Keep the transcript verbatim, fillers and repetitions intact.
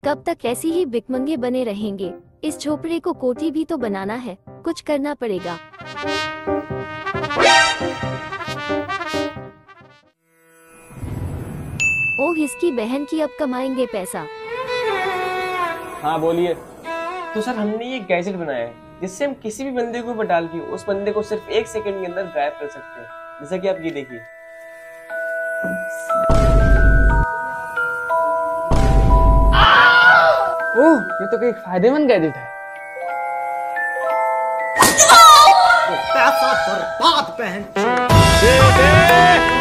कब तक ऐसी ही भिखमंगे बने रहेंगे? इस झोपड़े को कोठी भी तो बनाना है, कुछ करना पड़ेगा। ओह, इसकी बहन की, अब कमाएंगे पैसा। हाँ बोलिए। तो सर हमने ये गैजेट बनाया है जिससे हम किसी भी बंदे को ऊपर डाल के उस बंदे को सिर्फ एक सेकंड के अंदर गायब कर सकते हैं। जैसा कि आप ये देखिए। ओह, ये तो एक फायदेमंद गैजेट है। पैसा बर्बाद पहन